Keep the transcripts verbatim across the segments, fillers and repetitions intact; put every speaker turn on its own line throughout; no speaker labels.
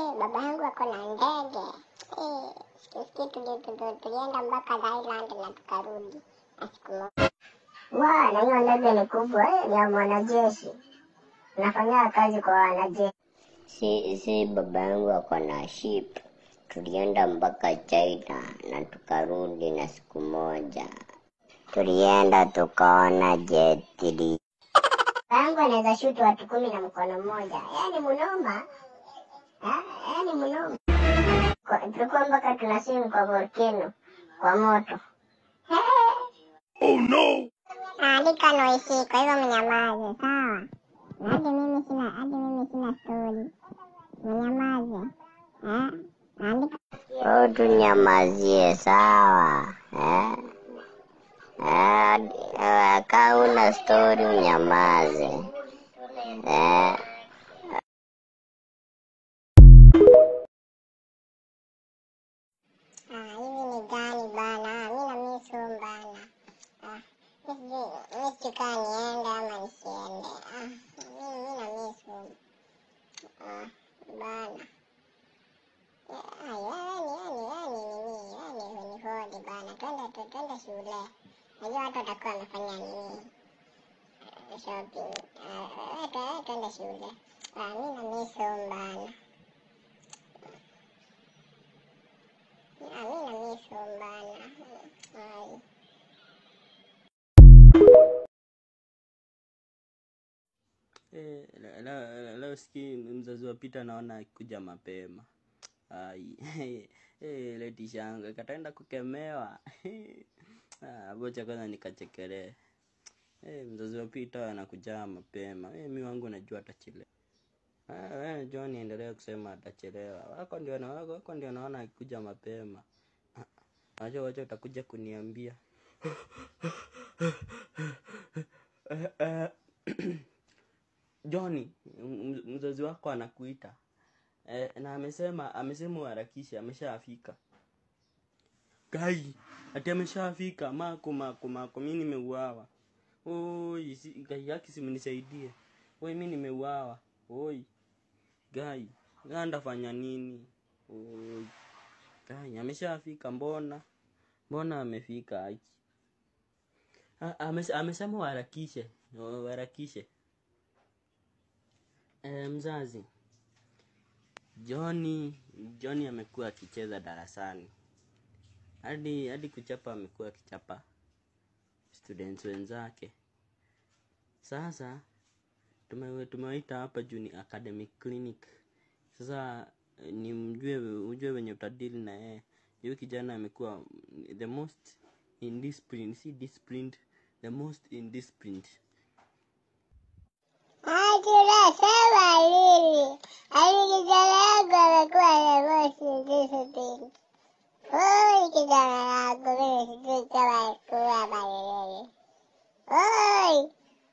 baba yangu ako na ndege. Eh, siku siku tulienda mpaka Thailand na tukarudi na siku moja.
Wa, na hiyo ndege ni kubwa, eh, ya mwanajeshi. Nafanya kazi kwa wanajeshi.
Si si baba yangu ako na ship. Tulienda mpaka China na tukarudi na siku moja. Tulienda tukaona jeti.
Baba yangu anaweza shoot watu kumi na mkono mmoja. Yaani mnoma. Ah, yaani mnoma. Tulikuwa mpaka tunaswim kwa volcano, kwa moto.
Oh no. Andika noisi, kwa hivyo mnyamaze, sawa? Hadi mimi sina, hadi mimi sina story. Mnyamaze. Eh? Andika.
Oh, tunyamazie, sawa. Eh? Eh, kama una story unyamaze. Eh?
Ah, hivi ni gani bana? Mimi na mimi sio bana. Ah, mimi sika niende ama nisiende. Ah, mimi mimi na mimi sio. Ah, bana. Ah, yani yani yani nini? Yani ni hodi bana. Twende twende shule. Najua watu watakuwa wamefanya nini? Shopping. Ah, twende shule. Ah, mimi na mimi sio bana. Ah, mimi na mimi sio bana. Ai.
Eh, leo siki mzazi wa Peter naona akikuja mapema. Ai. Eh, leti shanga kataenda kukemewa. Ah, bocha kwanza nikachekelea. Eh, mzazi wa Peter anakuja mapema. Eh, mimi wangu najua atachelewa. Ah, wewe John endelea kusema atachelewa. Wako ndio na wako, wako ndio naona akikuja mapema. Acha wacha utakuja kuniambia. Johnny, mzazi wako anakuita. Eh, na amesema amesema uharakishe, ameshafika. Gai, ati ameshafika. Mako mako mako mimi nimeuawa. Oi, si, gai yake simnisaidie. Oi, mimi nimeuawa. Oi. Gai, nganda fanya nini? Oi. Gai, ameshafika mbona? Mbona amefika haki? Ah, amesema uharakishe. Uharakishe. E, mzazi, Johnny, Johnny amekuwa akicheza darasani. Hadi hadi kuchapa amekuwa akichapa students wenzake. Sasa tumewe tumewaita hapa Juni Academic Clinic. Sasa ni mjue ujue wenye utadili na yeye. Yule kijana amekuwa the most indisciplined, si disciplined, the most indisciplined.
Ajira sawa lili. Alikijana yangu amekuwa the most indisciplined. Oi, kijana yangu mimi sijui kama alikuwa malelele. Oi.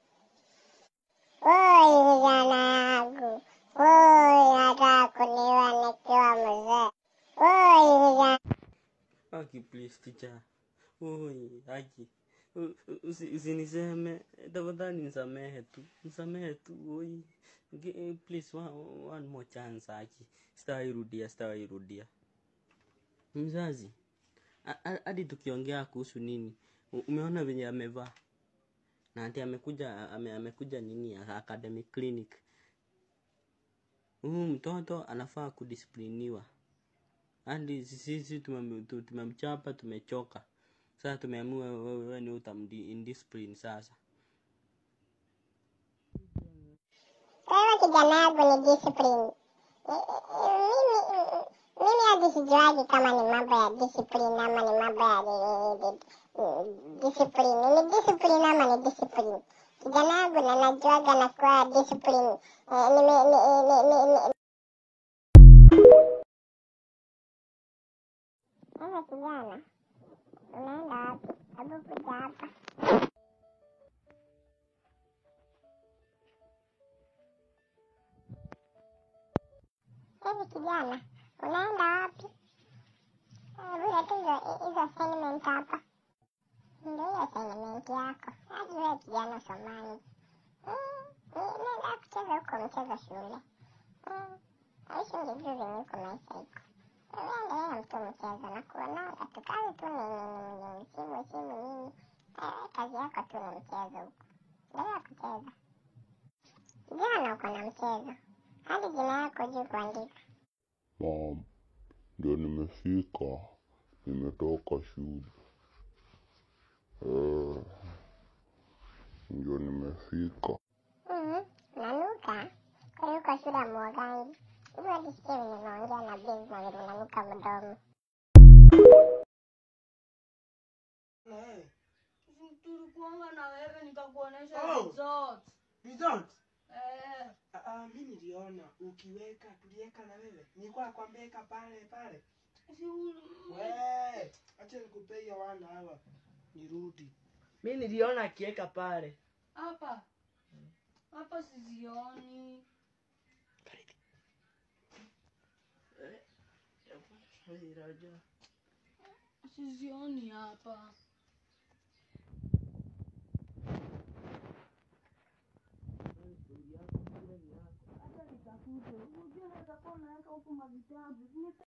Oi, kijana yangu. Oi, nataka kuniua nikiwa mzee. Oi, kijana.
Aki please teacher. Oi, aki. Usiniseme, tafadhali nisamehe tu. Nisamehe tu, oi. Please one, one more chance aki. Sitairudia, sitairudia. Mzazi, hadi tukiongea kuhusu nini? Umeona venye amevaa? Na ati amekuja ame, amekuja nini Academic Clinic. Huyu mtoto anafaa kudisipliniwa. Hadi sisi tumemchapa, tumechoka. Sasa tumeamua wewe ni utamdi indiscipline sasa.
Wewe kijana yangu ni discipline. Mimi mimi hadi sijuaje kama ni mambo ya discipline ama ni mambo ya discipline. Ni discipline ama ni discipline. Kijana yangu na najuaga na kuwa discipline. Nime ni Wewe kijana, unaenda wapi? Hebu kuja hapa. Hivi kijana, unaenda wapi? Hebu leta hizo hizo assignment hapa. Ndio hiyo assignment yako. Hadi wewe kijana Somali. Nenda kucheza huko mchezo shule. Aishi ndio vizuri niko maisha iko. Wewe endelea na mtu mchezo na kuona tukae tu ni ni simu simu nini. Eh, kazi yako tu ni mchezo huko. Endelea kucheza. Jana uko na mchezo. Hadi jina yako juu kuandika.
Naam, ndio nimefika. Nimetoka shule. Eh, ndio nimefika.
Mhm. Nanuka. Kwa hiyo kwa shule ya mwagangi. Hivi hadi sikia vile naongea na Blaze na vile nanuka mdomo.
Na wewe.
Tulikuanga na wewe nikakuonesha
Oh.
results.
Result?
Eh,
Ah, ah, mimi niliona ukiweka tuliweka na wewe. Nilikuwa nakwambia pale pale.
si uli-
Wewe, acha nikupe hiyo wana hawa. Nirudi. Mimi niliona akiweka pale.
hapa. Hapa sizioni.
Hey, Raja.
Sizioni hapa. Hata nitafute. Unajua naweza kuwa naweka huko mavitabu.